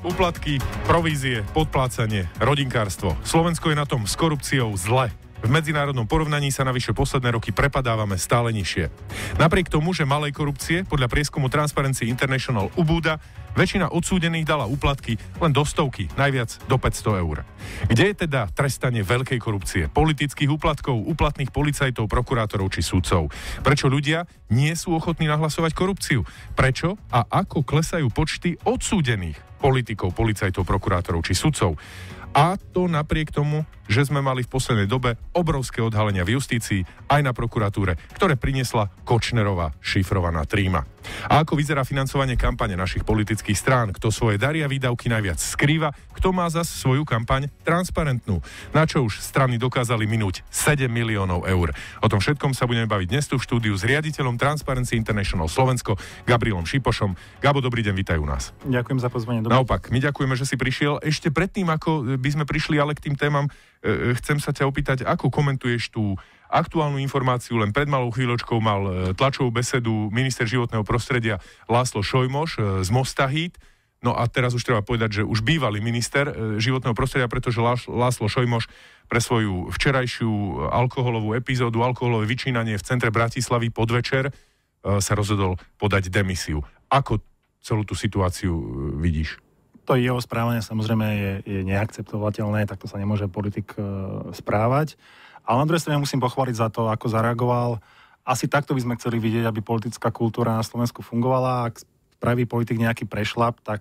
Úplatky, provízie, podplácanie, rodinkárstvo. Slovensko je na tom s korupciou zle. V medzinárodnom porovnaní sa navyše posledné roky prepadávame stále nižšie. Napriek tomu, že malej korupcie podľa prieskumu Transparency International ubúda, väčšina odsúdených dala úplatky len do stovky, najviac do 500 eur. Kde je teda trestanie veľkej korupcie, politických úplatkov, úplatných policajtov, prokurátorov či sudcov? Prečo ľudia nie sú ochotní nahlasovať korupciu? Prečo a ako klesajú počty odsúdených politikov, policajtov, prokurátorov či sudcov? A to napriek tomu, že sme mali v poslednej dobe obrovské odhalenia v justícii aj na prokuratúre, ktoré priniesla Kočnerová šifrovaná tríma. A ako vyzerá financovanie kampane našich politických strán, kto svoje dary a výdavky najviac skrýva, kto má zas svoju kampaň transparentnú, na čo už strany dokázali minúť 7 miliónov eur. O tom všetkom sa budeme baviť dnes tu v štúdiu s riaditeľom Transparency International Slovensko, Gabrielom Šipošom. Gabo, dobrý deň, vítaj u nás. Ďakujem za pozvanie. Naopak, my ďakujeme, že si prišiel. Ešte predtým, ako by sme prišli ale k tým témam, chcem sa ťa opýtať, ako komentuješ tú aktuálnu informáciu. Len pred malou chvíľočkou mal tlačovú besedu minister životného prostredia László Sojmoš z Mosta Híd. No a teraz už treba povedať, že už bývalý minister životného prostredia, pretože László Sojmoš pre svoju včerajšiu alkoholovú epizódu, alkoholové vyčínanie v centre Bratislavy podvečer sa rozhodol podať demisiu. Ako celú tú situáciu vidíš? To jeho správanie samozrejme je neakceptovateľné, takto sa nemôže politik správať. Ale na druhej strane musím pochváliť za to, ako zareagoval. Asi takto by sme chceli vidieť, aby politická kultúra na Slovensku fungovala. Ak spraví politik nejaký prešlap, tak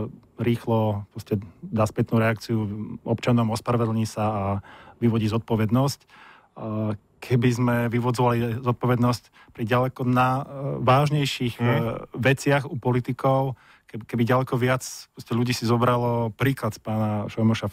rýchlo dá spätnú reakciu občanom, ospravedlní sa a vyvodí zodpovednosť. Keby sme vyvodzovali zodpovednosť pri ďaleko na vážnejších veciach u politikov, keby ďaleko viac ľudí si zobralo príklad z pána Sojmoša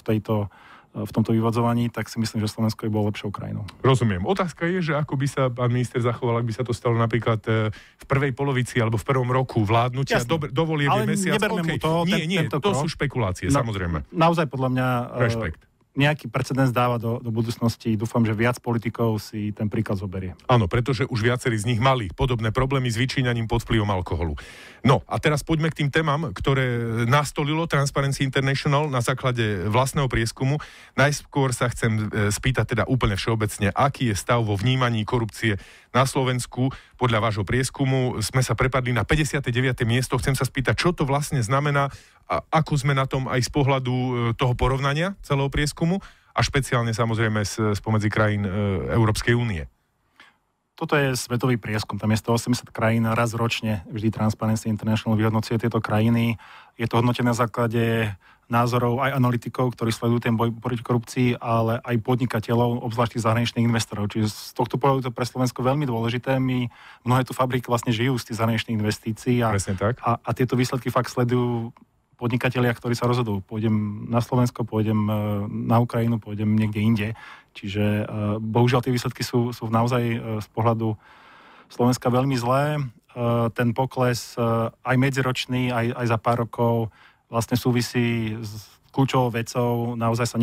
v tomto vyvodzovaní, tak si myslím, že Slovensko je bolo lepšou krajinou. Rozumiem. Otázka je, že ako by sa pán minister zachoval, ak by sa to stalo napríklad v prvej polovici alebo v prvom roku vládnutia, dovolie by mesiac. Ale neberme mu to. To sú špekulácie, samozrejme. Naozaj podľa mňa rešpekt. Nejaký precedens dáva do budúcnosti. Dúfam, že viac politikov si ten príklad zoberie. Áno, pretože už viacerí z nich mali podobné problémy s vyčíňaním pod vplyvom alkoholu. No a teraz poďme k tým témam, ktoré nastolilo Transparency International na základe vlastného prieskumu. Najskôr sa chcem spýtať teda úplne všeobecne, aký je stav vo vnímaní korupcie na Slovensku. Podľa vášho prieskumu sme sa prepadli na 59. miesto. Chcem sa spýtať, čo to vlastne znamená a ako sme na tom aj z pohľadu toho porovnania celého prieskumu a špeciálne samozrejme spomedzi krajín Európskej únie. Toto je svetový prieskum, tam je 180 krajín, raz ročne vždy Transparency International vyhodnocuje tieto krajiny. Je to hodnotené na základe názorov aj analytikov, ktorí sledujú ten boj proti korupcii, ale aj podnikateľov, obzvlášť zahraničných investorov. Čiže z tohto pohľadu je to pre Slovensko veľmi dôležité. Mnohé tu fabriky vlastne žijú z tých zahraničných investícií a tieto výsledky fakt sledujú podnikatelia, ktorí sa rozhodujú. Pôjdem na Slovensko, pôjdem na Ukrajinu, pôjdem niekde inde. Čiže bohužiaľ tie výsledky sú naozaj z pohľadu Slovenska veľmi zlé. Ten pokles aj medziročný, aj za pár rokov vlastne súvisí s kľúčovou vecou. Naozaj sa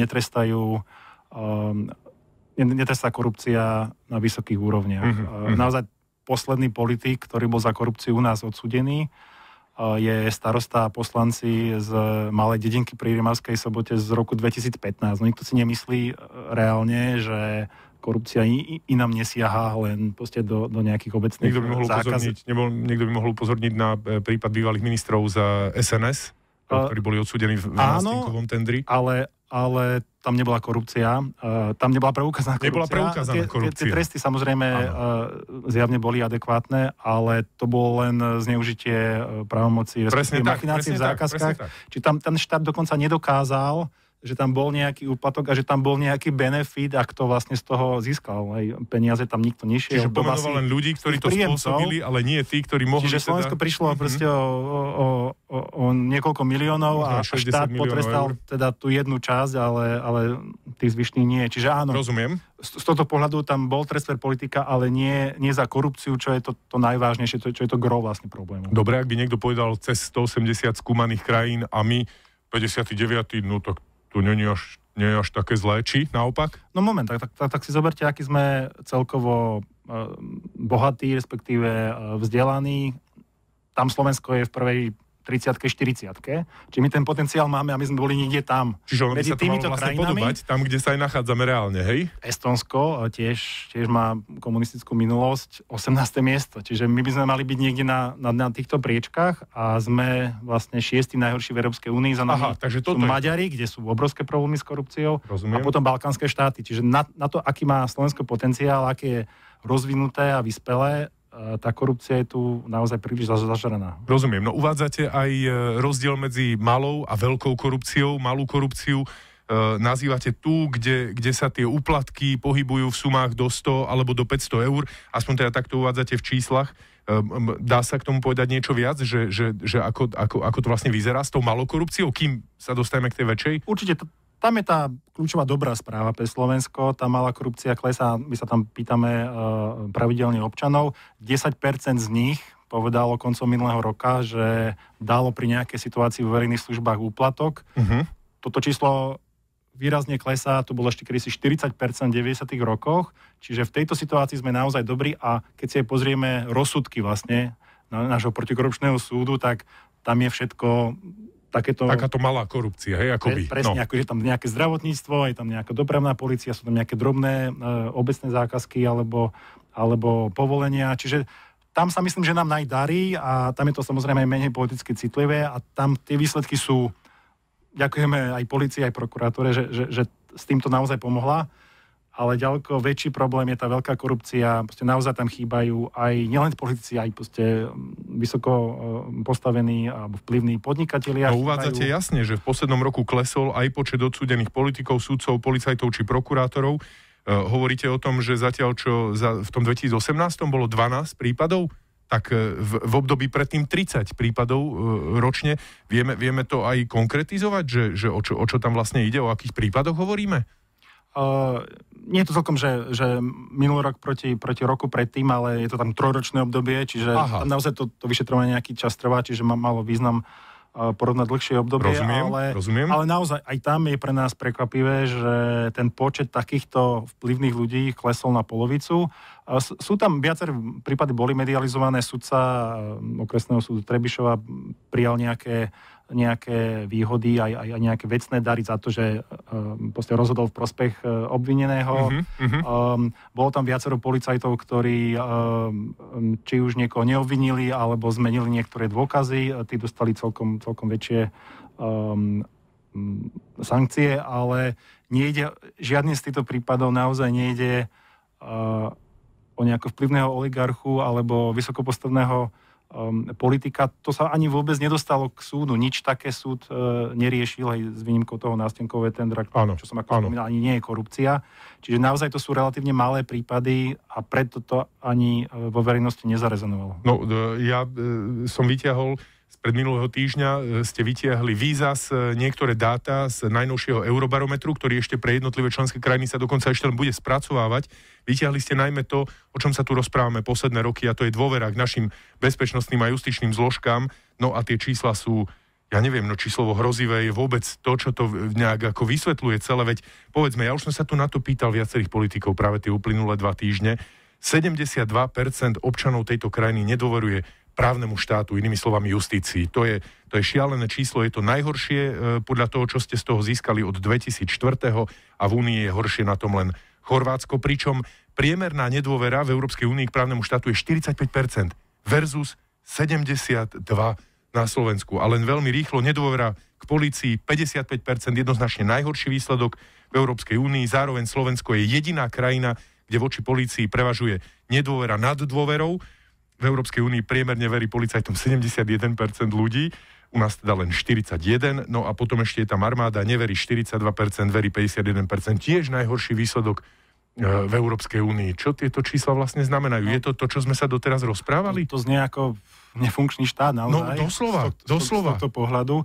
netrestá korupcia na vysokých úrovniach. Naozaj posledný politik, ktorý bol za korupciu u nás odsúdený, je starosta a poslanci z malej dedinky pri Rimavskej Sobote z roku 2015. No nikto si nemyslí reálne, že korupcia inám nesiaha len do nejakých obecných zákazov. Niekto by mohol upozorniť na prípad bývalých ministrov za SNS, ktorí boli odsúdení v nástenkovom tendri. Ale tam nebola korupcia. Tam nebola preukázaná korupcia. Nebola preukázaná korupcia. Tie tresty samozrejme zjavne boli adekvátne, ale to bolo len zneužitie právomoci, respektíve machinácie v zákazkách. Čiže tam ten štát dokonca nedokázal, že tam bol nejaký úplatok a že tam bol nejaký benefit a kto vlastne z toho získal. Aj peniaze tam nikto nešiel. Čiže pomenoval len ľudí, ktorí to spôsobili, ale nie tí, ktorí mohli... Čiže Slovensko prišlo proste o niekoľko miliónov a štát potrestal teda tú jednu časť, ale tých zvyšných nie. Čiže áno. Rozumiem. Z tohto pohľadu tam bol trest pre politika, ale nie za korupciu, čo je to najvážnejšie, čo je to gro vlastne problému. Dobre, ak by niekto povedal cez 180 skúmaných krajín a my 59, no tak to nie je až také zlé, či naopak? No moment, tak si zoberte, aký sme celkovo bohatí, respektíve vzdelaní. Tam Slovensko je v prvej 30-ke, 40-ke. Čiže my ten potenciál máme a my sme boli niekde tam. Čiže ono by sa to malo vlastne podobať tam, kde sa aj nachádzame reálne, hej? Estonsko tiež má komunistickú minulosť, 18. miesto. Čiže my by sme mali byť niekde na týchto priečkách a sme vlastne 6. najhorší v Európskej únii. Za nami sú Maďari, kde sú obrovské problémy s korupciou. Rozumiem. A potom balkánske štáty. Čiže na to, aký má Slovensko potenciál, aké je rozvinuté a vyspelé, tá korupcia je tu naozaj príliš zažraná. Rozumiem. No uvádzate aj rozdiel medzi malou a veľkou korupciou. Malú korupciu nazývate tu, kde sa tie úplatky pohybujú v sumách do 100 alebo do 500 eur. Aspoň teda takto uvádzate v číslach. Dá sa k tomu povedať niečo viac, že ako to vlastne vyzerá s tou malou korupciou, kým sa dostaneme k tej väčšej? Určite. Tam je tá kľúčová dobrá správa pre Slovensko. Tá malá korupcia klesá, my sa tam pýtame pravidelne občanov. 10% z nich povedalo koncom minulého roka, že dalo pri nejakej situácii v verejných službách úplatok. Uh-huh. Toto číslo výrazne klesá, to bolo ešte kedysi 40% v 90. rokoch, čiže v tejto situácii sme naozaj dobrí a keď si aj pozrieme rozsudky vlastne nášho protikorupčného súdu, tak tam je všetko takáto malá korupcia, hej, akoby. Presne, ako je tam nejaké zdravotníctvo, je tam nejaká dopravná polícia, sú tam nejaké drobné obecné zákazky alebo povolenia, čiže tam sa myslím, že nám najdarí a tam je to samozrejme aj menej politicky citlivé a tam tie výsledky sú, ďakujeme aj polícii, aj prokuratúre, že s týmto naozaj pomohla. Ale ďaleko väčší problém je tá veľká korupcia. Proste naozaj tam chýbajú aj nielen politici, aj vysoko postavení alebo vplyvní podnikatelia. No uvádzate jasne, že v poslednom roku klesol aj počet odsúdených politikov, sudcov, policajtov či prokurátorov. Hovoríte o tom, že zatiaľ čo v tom 2018 bolo 12 prípadov, tak v období predtým 30 prípadov ročne. Vieme to aj konkretizovať, že o čo tam vlastne ide, o akých prípadoch hovoríme? Nie je to celkom, že minulý rok proti roku predtým, ale je to tam trojročné obdobie, čiže tam naozaj to vyšetrovanie nejaký čas trvá, čiže malo význam porovnať dlhšie obdobie. Rozumiem. Ale naozaj aj tam je pre nás prekvapivé, že ten počet takýchto vplyvných ľudí klesol na polovicu. Sú tam viaceré prípady, boli medializované, sudca okresného súdu Trebišova prijal nejaké výhody, aj nejaké vecné dary za to, že rozhodol v prospech obvineného. Bolo tam viacero policajtov, ktorí či už niekoho neobvinili, alebo zmenili niektoré dôkazy. Tí dostali celkom väčšie sankcie, ale žiadny z týchto prípadov naozaj nejde o nejakého vplyvného oligarchu alebo vysokopostavného politika. To sa ani vôbec nedostalo k súdu. Nič také súd neriešil, aj s výnimkou toho nástenkového tendra, čo som ako spomínal, ani nie je korupcia. Čiže naozaj to sú relatívne malé prípady a preto to ani vo verejnosti nezarezonovalo. No, ja som vyťahol pred minulého týždňa ste vytiahli výzas niektoré dáta z najnovšieho Eurobarometru, ktorý ešte pre jednotlivé členské krajiny sa dokonca ešte len bude spracovávať. Vytiahli ste najmä to, o čom sa tu rozprávame posledné roky, a to je dôvera k našim bezpečnostným a justičným zložkám. No a tie čísla sú, ja neviem, číslovo hrozivé je vôbec to, čo to nejak ako vysvetľuje celé. Veď povedzme, ja už som sa tu na to pýtal viacerých politikov práve tie uplynulé 2 týždne. 72% občanov tejto krajiny nedôveruje právnemu štátu, inými slovami justícii. To je šialené číslo, je to najhoršie podľa toho, čo ste z toho získali od 2004. a v Únii je horšie na tom len Chorvátsko, pričom priemerná nedôvera v Európskej únii k právnemu štátu je 45% versus 72% na Slovensku. A len veľmi rýchlo nedôvera k polícii 55%, jednoznačne najhorší výsledok v Európskej únii. Zároveň Slovensko je jediná krajina, kde voči polícii prevažuje nedôvera nad dôverou. V Európskej únii priemerne verí policajtom 71% ľudí, u nás teda len 41%, no a potom ešte je tam armáda, neverí 42%, verí 51%, tiež najhorší výsledok v Európskej únii. Čo tieto čísla vlastne znamenajú? Je to to, čo sme sa doteraz rozprávali? To znie ako nefunkčný štát, naozaj. No, doslova. Z tohto pohľadu.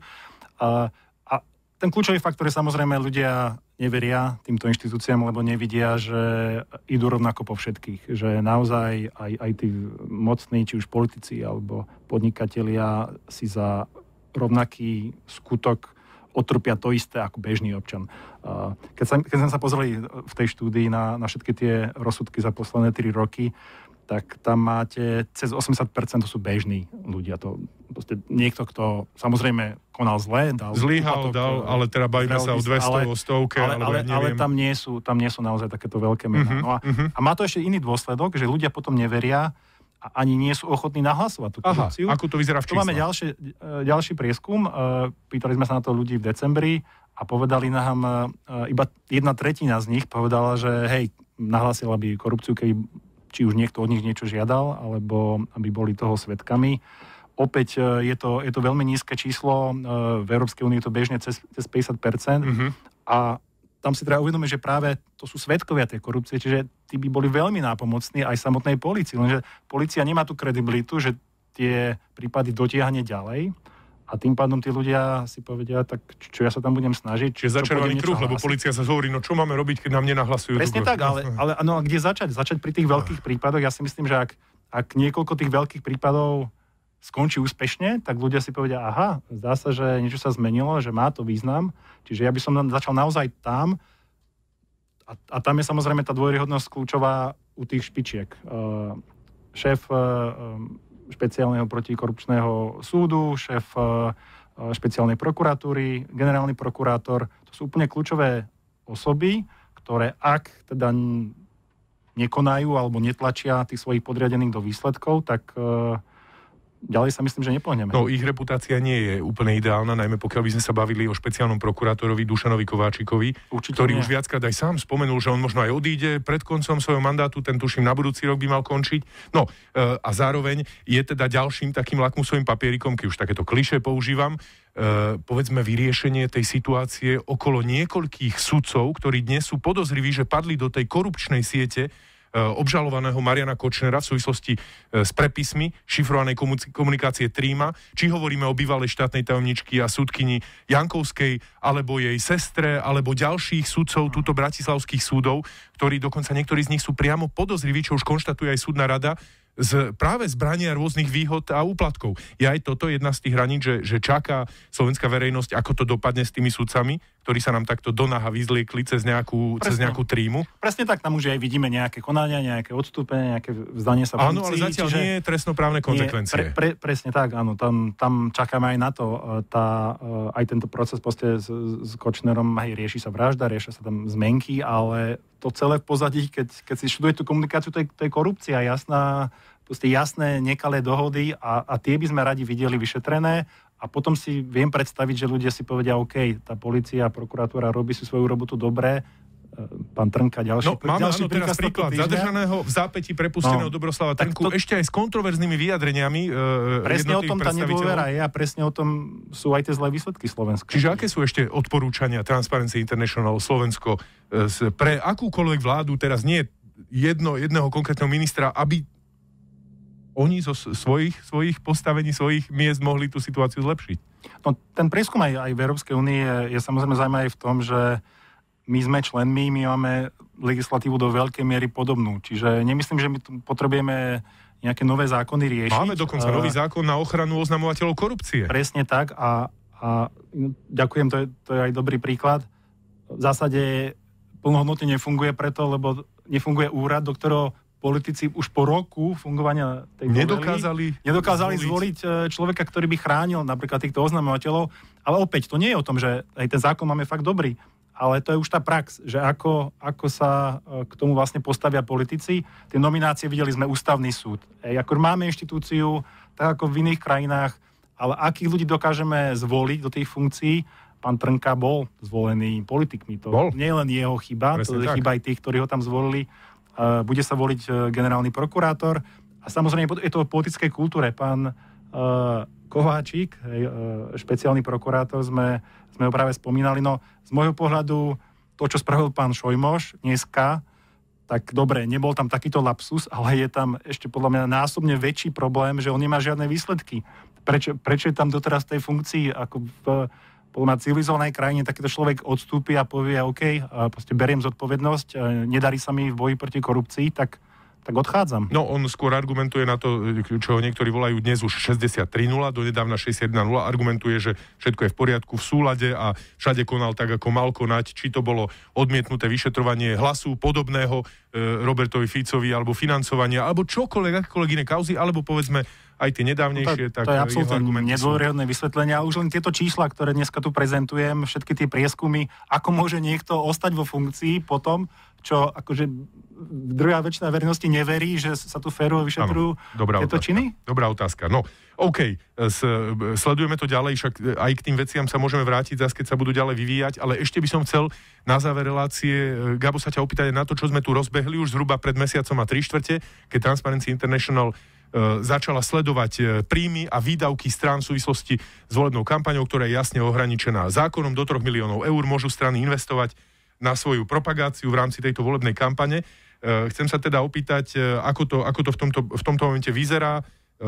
A ten kľúčový faktor je samozrejme, ľudia neveria týmto inštitúciám, lebo nevidia, že idú rovnako po všetkých. Že naozaj aj tí mocní, či už politici alebo podnikatelia si za rovnaký skutok otrpia to isté ako bežný občan. Keď sme sa pozreli v tej štúdii na všetky tie rozsudky za posledné 3 roky, tak tam máte cez 80% to sú bežní ľudia. To proste niekto, kto samozrejme konal zle, zlyhal, ale teda bavíme sa o 200, o 100, ale tam nie sú naozaj takéto veľké mená. No a má to ešte iný dôsledok, že ľudia potom neveria a ani nie sú ochotní nahlasovať tú korupciu. Ako to vyzerá v číslach? Tu máme ďalší prieskum. Pýtali sme sa na to ľudí v decembri a povedali nám, iba 1/3 z nich povedala, že hej, nahlásila by korupciu, keby či už niekto od nich niečo žiadal, alebo aby boli toho svedkami. Opäť je to veľmi nízke číslo. V Európskej únii je to bežne cez 50%. A tam si treba uvedomiť, že práve to sú svedkovia tej korupcie, čiže tí by boli veľmi nápomocní aj samotnej polícii. Lenže polícia nemá tú kredibilitu, že tie prípady dotiahne ďalej. A tým pádom tí ľudia si povedia, tak čo ja sa tam budem snažiť. Čiže začarovaný kruh, lebo polícia sa hovorí, no čo máme robiť, keď nám nenahlasujú. Presne tak, ale a kde začať? Začať pri tých veľkých prípadoch. Ja si myslím, že ak niekoľko tých veľkých prípadov skončí úspešne, tak ľudia si povedia, aha, zdá sa, že niečo sa zmenilo, že má to význam. Čiže ja by som začal naozaj tam. A tam je samozrejme tá dôveryhodnosť kľúčová u tých špičiek. Šéf špeciálneho protikorupčného súdu, šéf špeciálnej prokuratúry, generálny prokurátor. To sú úplne kľúčové osoby, ktoré ak teda nekonajú alebo netlačia tých svojich podriadených do výsledkov, tak ďalej sa myslím, že nepohneme. No, ich reputácia nie je úplne ideálna, najmä pokiaľ by sme sa bavili o špeciálnom prokurátorovi Dušanovi Kováčikovi, ktorý už viackrát aj sám spomenul, že on možno aj odíde pred koncom svojho mandátu, ten tuším na budúci rok by mal končiť. No, a zároveň je teda ďalším takým lakmusovým papierikom, keď už takéto klišé používam, povedzme vyriešenie tej situácie okolo niekoľkých sudcov, ktorí dnes sú podozriví, že padli do tej korupčnej siete obžalovaného Mariana Kočnera v súvislosti s prepismi šifrovanej komunikácie Tríma, či hovoríme o bývalej štátnej tajomničky a súdkyni Jankovskej, alebo jej sestre, alebo ďalších sudcov túto bratislavských súdov, ktorí dokonca niektorí z nich sú priamo podozriví, čo už konštatuje aj súdna rada, práve zbrania rôznych výhod a úplatkov. Je aj toto jedna z tých hraníc, že čaká slovenská verejnosť, ako to dopadne s tými sudcami, ktorí sa nám takto do náha vyzliekli cez nejakú Trímu. Presne tak, tam už aj vidíme nejaké konania, nejaké odstúpenie, nejaké vzdanie sa funkcií. Áno, ale zatiaľ nie je trestnoprávne konzekvencie. Presne tak, áno. Tam čakáme aj na to. Aj tento proces s Kočnerom, rieši sa vražda, riešia sa tam zmenky, ale to celé v pozadí, keď si študuje tú komunikáciu, to je korupcia, jasné nekalé dohody a tie by sme radi videli vyšetrené a potom si viem predstaviť, že ľudia si povedia, OK, tá polícia a prokuratúra robí si svoju robotu dobre, pán Trnka, ďalší máme teraz príklad zadržaného v zápätí prepusteného Dobroslava Trnku, ešte aj s kontroverznými vyjadreniami presne o tom tá nedôvera je a presne o tom sú aj tie zlé výsledky Slovenska. Čiže aké sú ešte odporúčania Transparency International Slovensko pre akúkoľvek vládu, teraz nie jedného konkrétneho ministra, aby oni zo svojich postavení, svojich miest mohli tú situáciu zlepšiť? No, ten prieskum aj v Európskej únii je samozrejme zaujímavý v tom, že my sme členmi, my máme legislatívu do veľkej miery podobnú. Čiže nemyslím, že my tu potrebujeme nejaké nové zákony riešiť. Máme dokonca nový zákon na ochranu oznamovateľov korupcie. Presne tak a ďakujem, to je aj dobrý príklad. V zásade plnohodnotne nefunguje preto, lebo nefunguje úrad, do ktorého politici už po roku fungovania tej nedokázali zvoliť človeka, ktorý by chránil napríklad týchto oznamovateľov. Ale opäť, to nie je o tom, že aj ten zákon máme fakt dobrý, ale to je už tá prax, že ako sa k tomu vlastne postavia politici. Tie nominácie videli sme ústavný súd. Ako máme inštitúciu, tak ako v iných krajinách, ale akých ľudí dokážeme zvoliť do tých funkcií. Pán Trnka bol zvolený politikmi. To nie je len jeho chyba, to je chyba aj tých, ktorí ho tam zvolili. Bude sa voliť generálny prokurátor a samozrejme je to o politickej kultúre. Pán Kováčik, špeciálny prokurátor, sme ho práve spomínali. No, z môjho pohľadu to, čo spravil pán Šojmoš dneska, tak dobre, nebol tam takýto lapsus, ale je tam ešte podľa mňa násobne väčší problém, že on nemá žiadne výsledky. Prečo je tam doteraz tej funkcii, ako v civilizovanej krajine takýto človek odstúpi a povie OK, proste beriem zodpovednosť, nedarí sa mi v boji proti korupcii, tak tak odchádzam. No, on skôr argumentuje na to, čo niektorí volajú dnes už 63-0, donedávna 61-0, argumentuje, že všetko je v poriadku, v súlade a všade konal tak, ako mal konať, či to bolo odmietnuté vyšetrovanie Hlasu podobného Robertovi Ficovi, alebo financovania, alebo čokoľvek, akékoľvek iné kauzy, alebo povedzme aj tie nedávnejšie. To je absolútne nedôveryhodné vysvetlenie, ale už len tieto čísla, ktoré dneska tu prezentujem, všetky tie prieskumy, ako môže niekto ostať vo funkcii potom, čo akože druhá väčšina verejnosti neverí, že sa tu férovo vyšetrujú tieto činy? Dobrá otázka. No, OK, sledujeme to ďalej, však aj k tým veciam sa môžeme vrátiť zase, keď sa budú ďalej vyvíjať, ale ešte by som chcel na záver relácie, Gabo, sa ťa opýtať na to, čo sme tu rozbehli už zhruba pred mesiacom a 3/4, keď Transparency International začala sledovať príjmy a výdavky strán v súvislosti s volebnou kampaňou, ktorá je jasne ohraničená zákonom. Do 3 miliónov eur môžu strany investovať na svoju propagáciu v rámci tejto volebnej kampane. Chcem sa teda opýtať, ako to v tomto momente vyzerá.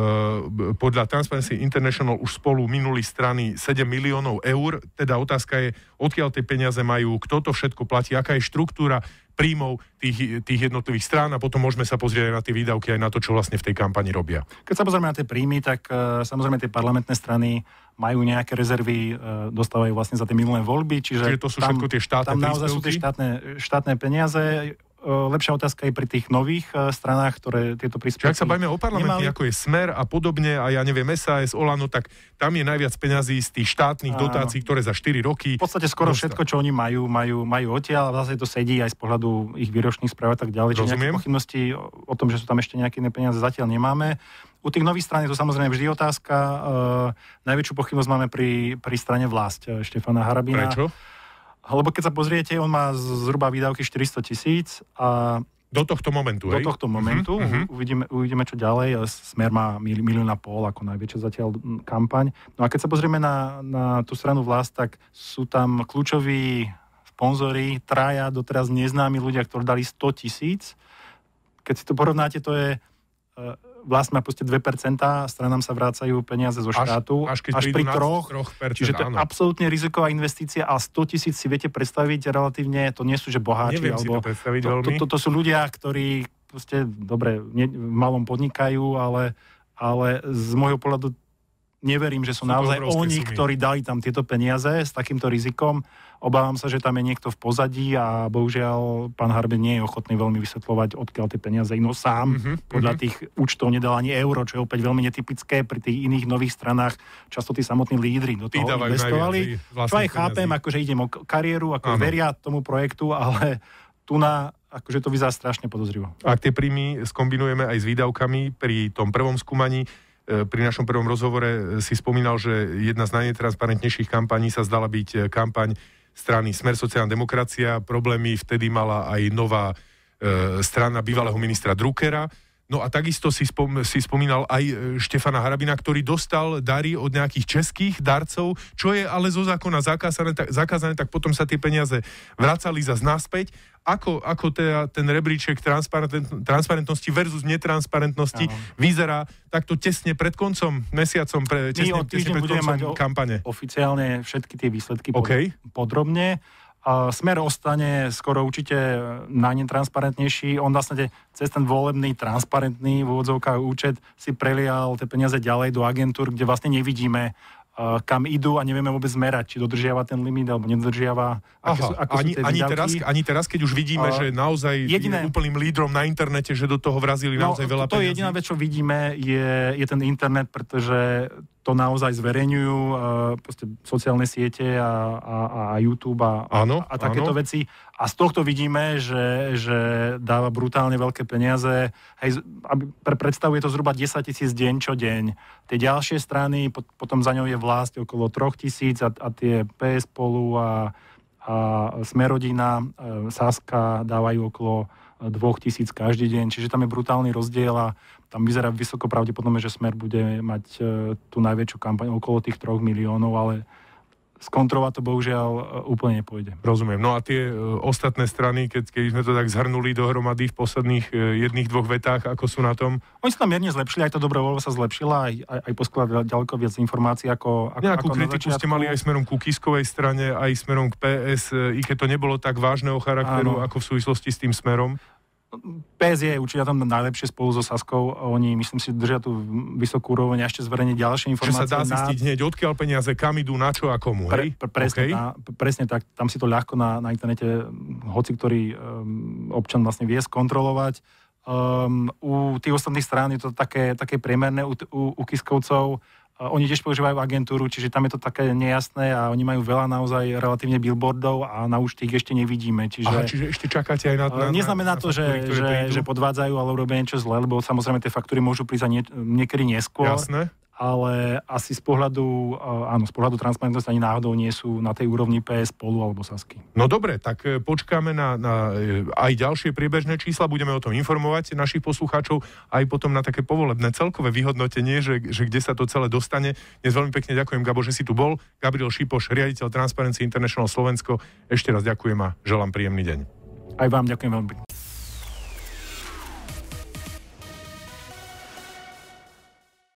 Podľa Transparency International už spolu minuli strany 7 miliónov eur. Teda otázka je, odkiaľ tie peniaze majú, kto to všetko platí, aká je štruktúra príjmov tých jednotlivých strán a potom môžeme sa pozrieť aj na tie výdavky, aj na to, čo vlastne v tej kampani robia. Keď sa pozrieme na tie príjmy, tak samozrejme tie parlamentné strany majú nejaké rezervy, dostávajú vlastne za tie minulé voľby, čiže to sú všetko tie štátne príspevky. Tam naozaj sú tie štátne peniaze. Lepšia otázka je pri tých nových stranách, ktoré tieto príspevky... Ak sa bavíme o parlamente, ako je Smer a podobne, a ja neviem, SAS, Olano, tak tam je najviac peňazí z tých štátnych dotácií, ktoré za 4 roky... V podstate skoro všetko, čo oni majú odtiaľ, a zase to sedí aj z pohľadu ich výročných správ a tak ďalej. Čiže nejaké pochybnosti o tom, že sú tam ešte nejaké iné peniaze, zatiaľ nemáme. U tých nových strán je to samozrejme vždy otázka. Najväčšiu pochybnosť máme pri strane Vlast Štefana Harabina. Prečo? Lebo keď sa pozriete, on má zhruba výdavky 400 000 a... Do tohto momentu, hej? Do tohto momentu. Uvidíme, čo ďalej. Smer má 1,5 milióna ako najväčšia zatiaľ kampaň. No a keď sa pozrieme na tú stranu Vlast, tak sú tam kľúčoví sponzori, traja doteraz neznámi ľudia, ktorí dali 100 000. Keď si to porovnáte, to je... Vlast má proste 2%, stranám sa vrácajú peniaze zo štátu. Až pri 3%. Čiže to je absolútne riziková investícia a 100 000 si viete predstaviť relatívne, to nie sú, že boháči. Neviem si to predstaviť veľmi. To sú ľudia, ktorí proste, dobre, v malom podnikajú, ale z môjho pohľadu neverím, že sú naozaj oni, ktorí dali tam tieto peniaze s takýmto rizikom. Obávam sa, že tam je niekto v pozadí a bohužiaľ pán Harabin nie je ochotný veľmi vysvetľovať, odkiaľ tie peniaze sám podľa tých účtov nedal ani euro, čo je opäť veľmi netypické pri tých iných nových stranách. Často tí samotní lídri do toho investovali. Čo aj chápem, akože idem o kariéru, ako veria tomu projektu, ale akože to vyzerá strašne podozrivo. Ak tie príjmy skombinujeme aj s výdavkami pri tom prvom skúmaní, pri našom prvom rozhovore si spomínal, že jedna z najnetransparentnejších kampaní sa zdala byť kampaň strany Smer sociálna demokracia. Problémy vtedy mala aj nová strana bývalého ministra Druckera. No a takisto si spomínal aj Štefana Harabina, ktorý dostal dary od nejakých českých darcov, čo je ale zo zákona zakázané, tak potom sa tie peniaze vracali zas naspäť. Ako teda ten rebríček transparentnosti versus netransparentnosti vyzerá takto tesne pred koncom, mesiacom, tesne pred koncom kampane? Oficiálne všetky tie výsledky podrobne. Smer ostane skoro určite najnetransparentnejší. On vlastne cez ten volebný, transparentný v úvodzovkách účet si prelial tie peniaze ďalej do agentúr, kde vlastne nevidíme, kam idú a nevieme vôbec zmerať, či dodržiava ten limit alebo nedodržiava. Ani teraz, keď už vidíme, že naozaj je úplným lídrom na internete, že do toho vrazili naozaj veľa peniazí. To je jediná vec, čo vidíme, je ten internet, pretože to naozaj zverejňujú sociálne siete a YouTube a takéto veci. A z tohto vidíme, že dáva brutálne veľké peniaze. Predstavuje to zhruba 10 000 deň čo deň. Tie ďalšie strany, potom za ňou je Vlast okolo 3 000 a tie PS Spolu a Smerodina, Saska dávajú okolo 2 000 každý deň. Čiže tam je brutálny rozdiel a tam vyzerá vysoko pravdepodobne, že Smer bude mať tú najväčšiu kampaň okolo tých 3 miliónov, ale skontrovať to bohužiaľ úplne nepôjde. Rozumiem. No a tie ostatné strany, keď sme to tak zhrnuli dohromady v posledných 1-2 vetách, ako sú na tom? Oni sa tam mierne zlepšili, aj tá dobrovoľba sa zlepšila, aj poskladali ďaleko viac informácií ako nejakú kritiku ste mali aj smerom ku Kiskovej strane, aj smerom k PS, i keď to nebolo tak vážneho charakteru, ako v súvislosti s tým Smerom? PS je určite tam najlepšie spolu so Saskou. Oni, myslím si, držia tú vysokú úroveň a ešte zverejniť ďalšie informácie. Že sa dá zistiť hneď, odkiaľ peniaze, kam idú, na čo a komu, hej? Presne tak. Tam si to ľahko na internete hoci ktorý občan vlastne vie skontrolovať. U tých ostatných strán je to také priemerné u Kiskovcov. Oni tiež používajú agentúru, čiže tam je to také nejasné a oni majú veľa naozaj relatívne billboardov a na už tých ešte nevidíme. Čiže ešte čakáte aj na neznamená to, že podvádzajú, ale urobia niečo zlé, lebo samozrejme tie faktúry môžu prísť niekedy neskôr. Jasné. Ale asi z pohľadu transparentnosti ani náhodou nie sú na tej úrovni PS Spolu alebo Sasky. No dobre, tak počkáme na aj ďalšie priebežné čísla, budeme o tom informovať našich poslucháčov, aj potom na také povolebné celkové vyhodnotenie, že kde sa to celé dostane. Dnes veľmi pekne ďakujem, Gabo, že si tu bol. Gabriel Šipoš, riaditeľ Transparency International Slovensko. Ešte raz ďakujem a želám príjemný deň. Aj vám ďakujem veľmi pekne.